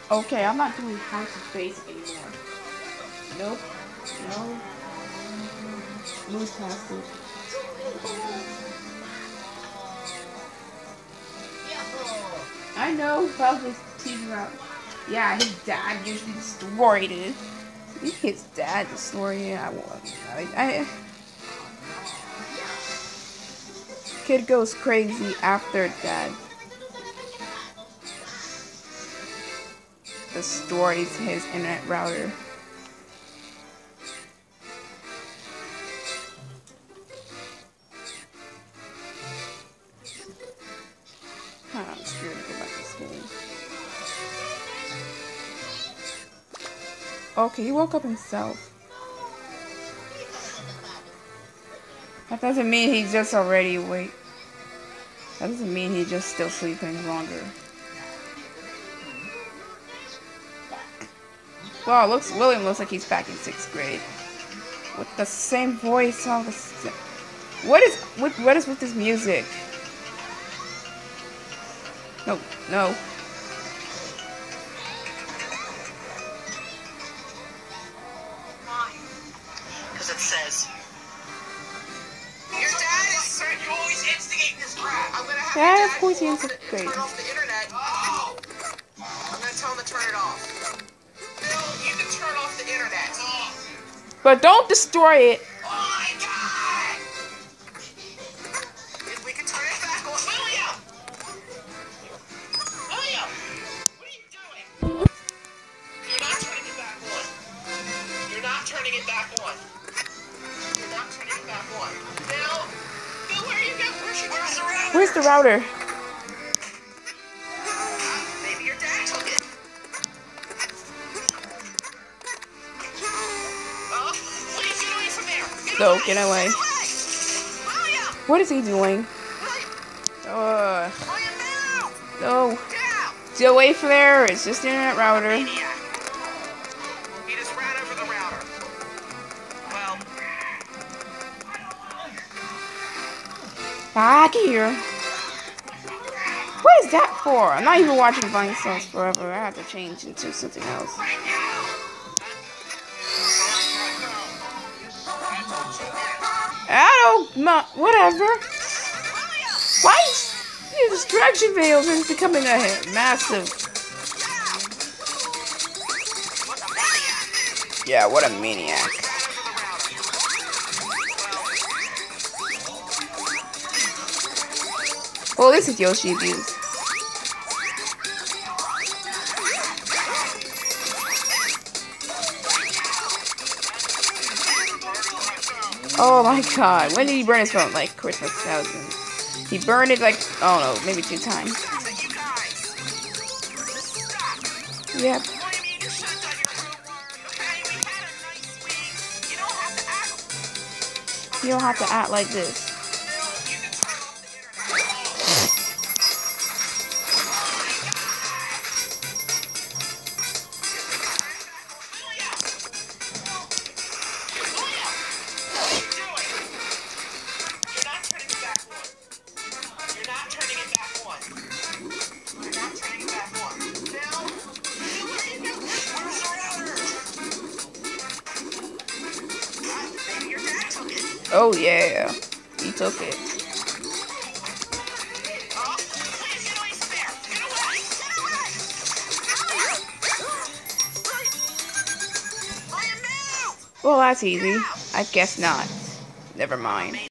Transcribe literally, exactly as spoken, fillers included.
Okay, I'm not doing House of Face anymore. Nope. No. Move past it. I know, probably teasing out. Yeah, his dad usually destroyed it. His dad destroyed it. I want. I, I. Kid goes crazy after dad destroys his internet router. I'm scared to go back to school. Okay, he woke up himself. That doesn't mean he's just already awake. That doesn't mean he's just still sleeping longer. Well, looks William looks like he's back in sixth grade with the same voice. All the st what is what what is with this music? No, no. Because it says your dad is you always instigating this crap. I'm gonna have Yeah, your of dad course he turn instigates. off the internet. Oh. I'm gonna tell him to turn it off. Bill, you can turn off the internet. But don't destroy it. Oh my God! If we can turn it back on, William! William! What are you doing? You're not turning it back on. You're not turning it back on. You're not turning it back on. Bill! Bill, where are you going? Where's, your, where's the router? Where's the router? Maybe your dad took it. Oh, please get away from there. Get No, away. get away. Get away. William! What is he doing? William! Uh, William, now! no. Down! Get away from there. It's just the internet router. Maniac. He just ran over the router. Well, Back here. What is that for? I'm not even watching Vine Stars Forever. I have to change into something else. I don't know. Whatever. Why is the distraction videos is becoming a massive? Yeah, what a maniac. Well, this is Yoshi abuse. Oh my god, when did he burn his phone? Like Christmas thousand. He burned it like, oh no, maybe two times. Yep. You don't have to act like this. Oh yeah, he took it. Well, that's easy. I guess not. Never mind.